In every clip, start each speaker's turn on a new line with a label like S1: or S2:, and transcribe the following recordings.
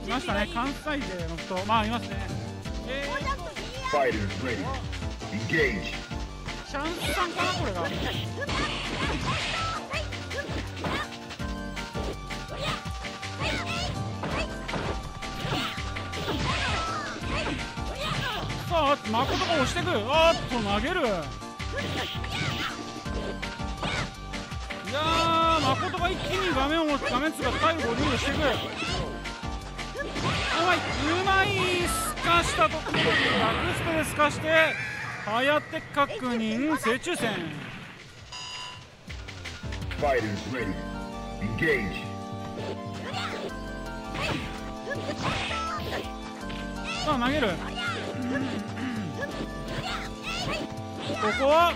S1: いましたね、関西勢の人、まあいますね。
S2: Fighters ready. Engage.
S1: チャンスさんかな、これが。さあ、誠が押してくる。あーっと投げる。いやー、誠が一気に画面つが体力をリードしていく。うまいすかしたところで逆ステですかして、はやって確認、正中線。
S2: Fighters ready. Engage.
S1: さあ投げる。ここは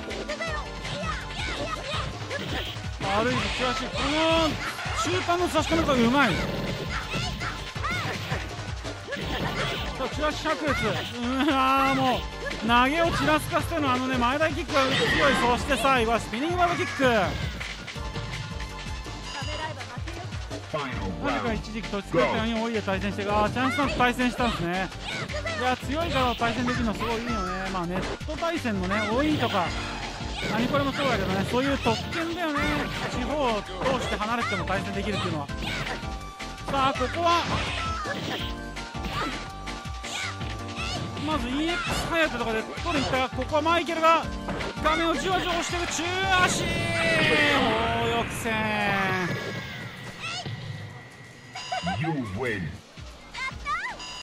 S1: 悪いぶち足、この中間の差し込みがうまい。さあ中足百列、もう投げをちらつかせての前台キックが強い。そして最後はスピニングバードキック。何か一時期土地使ったように多いで対戦して、チャンスさんと対戦したんですね。いや、強いから対戦できるのすごいいいよね。まあネット対戦のね、多いとか何これもそうだけどね、そういう特権だよね。地方を通して離れても対戦できるっていうのは。さあここはまず EX ハヤトとかで取りに行ったが、ここはマイケルが画面をじわじわ押していく。中足放翼戦。
S2: You win.